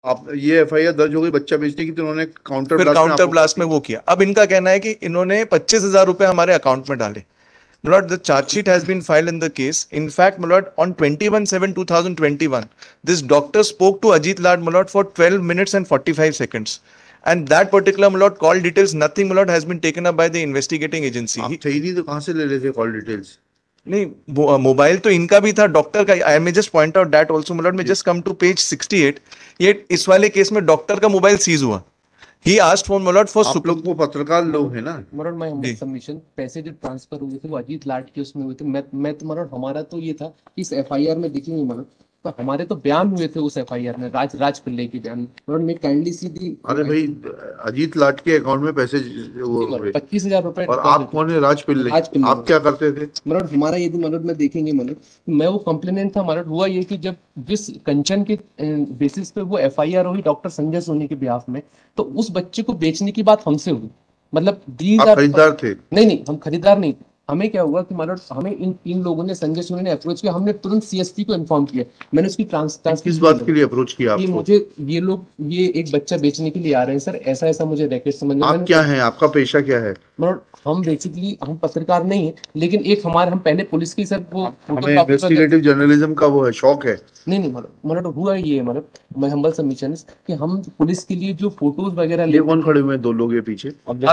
आप ये एफआईआर दर्ज हो गई बच्चा बेचने की, तो उन्होंने काउंटर फिर ब्लास्ट में काउंटर आपको ब्लास्ट में वो किया। अब इनका कहना है कि इन्होंने 25,000 रुपए हमारे अकाउंट में डाले। My lord, the charge sheet has been filed in the case. In fact, my lord, on 21/7/2021, this doctor spoke to Ajit Lad, my lord, for 12 minutes and 45 seconds. And that particular, my lord, call details, nothing, my lord, has been taken up by the investigating agency. आप थे ही नहीं तो कहाँ से ले लेते call details? नहीं, mobile तो इनका भी था, डॉक्टर का। I may just point out that also, my lord, may just come to page 68। ये इस वाले केस में डॉक्टर का मोबाइल सीज हुआ। He asked for, my lord, for आप लोग को पत्रकार लोग हैं ना? मरोड़ मैं सबमिशन पैसे जो ट्रांसफर हुए थे वो अजीत लाड के उसमें हुए थे। मैं तो मरोड़ हमारा तो ये था कि इस एफआईआर में देखेंगे मरोड़ तो हमारे तो बयान हुए थे उस एफआईआर में, राज पिल्ले के बयान। मरोड़ मैं काइंडली सीधी, अरे भाई, अजीत लाट के अकाउंट में पैसे वो 25,000 रुपए। और आप कौन है? राज पिल्ले। आप क्या करते थे? मरोड़ हमारा यदि मरोड़ में देखेंगे मरोड़, मैं वो कंप्लेनेंट था मरोड़। हुआ ये कि जब जिस कंचन के बेसिस पे वो एफआईआर हुई डॉक्टर संजय सोनी के बिहाफ में, तो उस बच्चे को बेचने की बात हमसे हुई। मतलब आप खरीदार थे? नहीं, हम खरीदार नहीं। हमें क्या हुआ कि मतलब हमें इन 3 लोगों ने, संजय सोनी ने अप्रोच किया। हमने तुरंत सीएसपी को इन्फॉर्म किया। मैंने उसकी किस बात के लिए अप्रोच किया कि आपको? मुझे ये लोग ये एक बच्चा बेचने के लिए आ रहे हैं सर, ऐसा ऐसा मुझे रैकेट समझ में। आप क्या हैं? आपका पेशा क्या है? मतलब हम बेसिकली हम पत्रकार नहीं है, लेकिन एक हमारे हम पहले पुलिस की सर वो हमें इन्वेस्टिगेटिव जर्नलिज्म का वो है, शौक है। नहीं मतलब हुआ ये मतलब मैं हम्बल सबमिशन कि हम पुलिस के लिए जो फोटोज वगैरह ये कौन खड़े हुए हैं 2 लोग ये पीछे?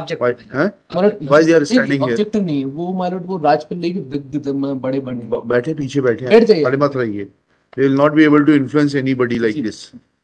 ऑब्जेक्टिव नहीं है वो मतलब वो राज पिल्ले के बड़े बैठे पीछे बैठे हैं, खड़े मत रहिए। They will not be able to influence anybody like this.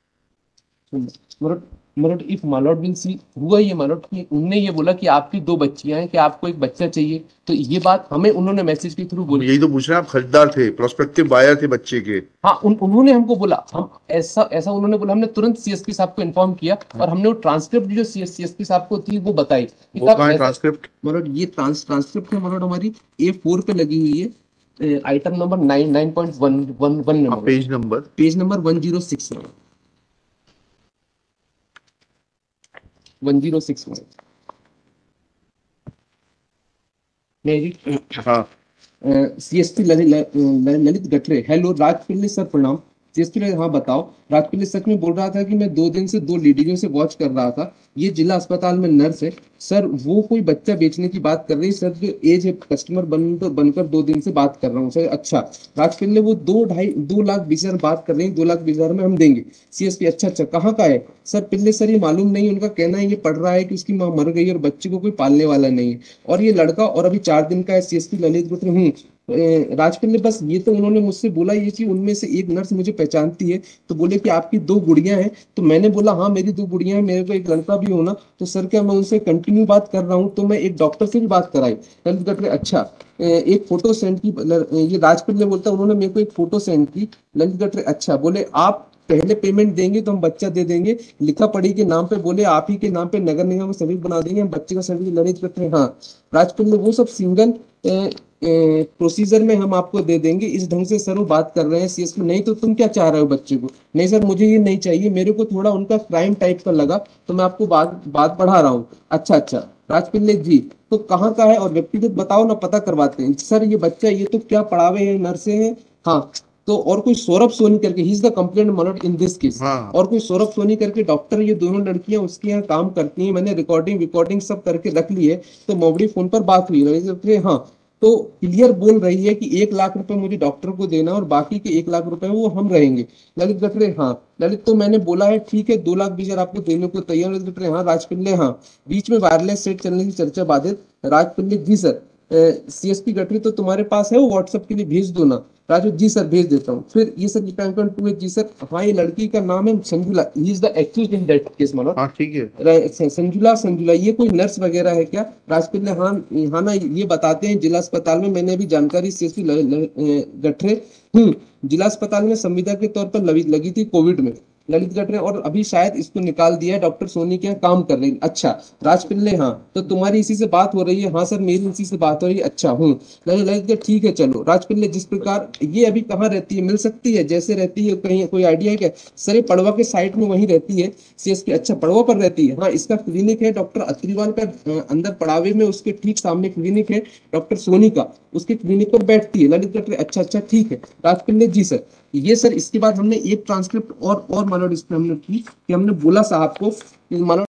मरोड़ इफ मालॉट विल सी, हुआ ये मालॉट कि उनने ये बोला कि आपकी 2 बच्चियां हैं, कि आपको एक बच्चा चाहिए। तो ये बात हमें उन्होंने मैसेज के थ्रू बोली। यही तो पूछ रहे हैं, आप खरीदार थे, प्रोस्पेक्टिव बायर थे बच्चे के? हाँ, उन्होंने हमको बोला, हम ऐसा उन्होंने बोला। हमने तुरंत सीएसपी साहब को इन्फॉर्म किया और हमने वो ट्रांसक्रिप्ट जो सीएसपी साहब को थी वो बताई। वो कहाँ है ट्रांसक्रिप्ट? मरोड़ ये ट्रांसक्रिप्ट है मरोड़ हमारी A4 पे लगी हुई है, आइटम नंबर 9.111 में। पेज नंबर 106 में 106 में मेरी। हाँ। CSP Lalit Gathre, hello Raj Pillai sir प्रणाम। सीएसपी ललित, हाँ बताओ। राज पिल्ले सच में बोल रहा था कि मैं 2 दिन से 2 लेडीजों से वॉच कर रहा था। ये जिला अस्पताल में नर्स है सर, वो कोई बच्चा बेचने की बात कर रही सर, जो एज है कस्टमर बनकर 2 दिन से बात कर रहा हूँ सर। अच्छा राज पिल्ले, वो 2 लाख 20 हजार बात कर रही है, 2 लाख 20 हजार में हम देंगे। सीएसपी, अच्छा कहाँ का है सर? पिल्ले सर ये मालूम नहीं, उनका कहना है ये पढ़ रहा है कि उसकी माँ मर गई और बच्चे को कोई पालने वाला नहीं है, और ये लड़का और अभी 4 दिन का है। सीएसपी ललित गुप्ता, राजपिल ने बस ये तो उन्होंने मुझसे बोला ये कि उनमें से एक नर्स मुझे पहचानती है, तो बोले कि आपकी 2 गुड़ियां हैं। तो मैंने बोला हाँ मेरी 2 गुड़ियां हैं, मेरे को एक लड़का भी होना। तो सर क्या मैं उनसे कंटिन्यू बात कर रहा हूँ? तो मैं एक डॉक्टर से भी बात कराई। ललित गठरे, अच्छा एक फोटो सेंड की, ये राजपिल ने बोलता उन्होंने मेरे को एक फोटो सेंड की। ललित गठरे, अच्छा बोले आप पहले पेमेंट देंगे तो हम बच्चा दे देंगे, लिखा पढ़ी के नाम पे, बोले आप ही के नाम पे नगर निगम में सर्टिफिकेट बना देंगे, हम बच्चे का सर्टिफिकेट। ललित गठरे, हाँ राजपिल ने वो सब सिंगल प्रोसीजर में हम आपको दे देंगे। इस ढंग से सर वो बात कर रहे हैं सीएसपी। नहीं तो तुम क्या चाह रहे हो बच्चे को? नहीं सर मुझे ये नहीं चाहिए, मेरे को थोड़ा उनका क्राइम टाइप का लगा तो मैं आपको बात बढ़ा रहा हूँ। अच्छा राजपिल्ले जी, तो कहाँ का है और व्यक्तिगत बताओ ना, पता करवाते हैं। सर ये बच्चा ये तो क्या पढ़ावे हैं, नर्से हैं। हाँ तो और कोई सौरभ सोनी करके, he is the complaint model in this case. और कोई सौरभ सोनी करके डॉक्टर, ये दोनों लड़कियां उसके यहाँ काम करती हैं। मैंने रिकॉर्डिंग सब करके रख ली है। तो मोबड़ी फोन पर बात हुई। हाँ तो क्लियर बोल रही है कि 1 लाख रुपए मुझे डॉक्टर को देना और बाकी के 1 लाख रुपए वो हम रहेंगे। ललित गठरे, हाँ ललित, तो मैंने बोला है ठीक है 2 लाख 20 हजार आपको देने को तैयार। ललित गठरे, हाँ राजपिल्ले, हाँ बीच में वायरलेस सेट चलने की चर्चा बाधित। राजपिल्ले, जी सर। सीएसपी गठरी, तो तुम्हारे पास है वो व्हाट्सएप के लिए भेज दो ना। राजू, जी सर भेज देता हूँ। फिर ये सर टू है, जी सर। हाँ ये लड़की का नाम है Sanjula, he is the accused in that case मानो। हाँ ठीक है। संजुला, ये कोई नर्स वगैरह है क्या? राजपिल्ले, हाँ ना ये बताते हैं जिला अस्पताल में, मैंने अभी जानकारी सीएसपी गठरे जिला अस्पताल में संविदा के तौर पर लगी थी कोविड में। ललित गठरे, और अभी शायद इसको निकाल दिया है, डॉक्टर सोनी के यहाँ काम कर रही है। अच्छा राजपिल्ले, हाँ तो तुम्हारी इसी से बात हो रही है? हाँ सर मेरी इसी से बात हो रही है। अच्छा ललित, ठीक है चलो। राजपिल्ले, जिस प्रकार ये अभी कहाँ रहती है, मिल सकती है जैसे रहती है, कहीं कोई आइडिया है क्या? सर ये पड़वा के साइड में वहीं रहती है सीएसपी। अच्छा पड़वा पर रहती है, हाँ इसका क्लिनिक है डॉक्टर अत्रीवाल का, अंदर पड़ावे में उसके ठीक सामने क्लिनिक है डॉक्टर सोनी का, उसके क्लिनिक पर बैठती है। ललित गठरे, अच्छा ठीक है। राजपिल्ले, जी सर। ये सर इसके बाद हमने एक ट्रांसक्रिप्ट और मानो इसमें हमने की कि हमने बोला साहब को मानो